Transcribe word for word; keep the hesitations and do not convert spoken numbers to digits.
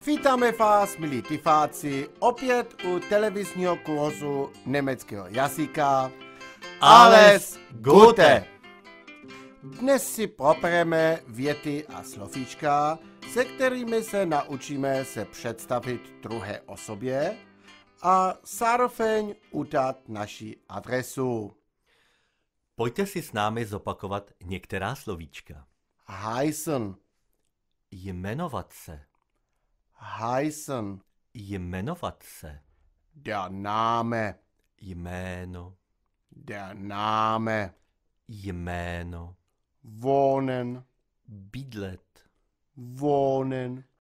Vítáme vás, milí tyfáci, opět u televizního kurzu německého jazyka Alles Gute. Dnes si probereme věty a slovíčka, se kterými se naučíme se představit druhé osobě a zároveň udat naši adresu. Pojďte si s námi zopakovat některá slovíčka. Heißen, Jmenovat se. heißen, Jmenovat se. der Name, Jméno. der Name, Jméno. wohnen, Bydlet. wohnen,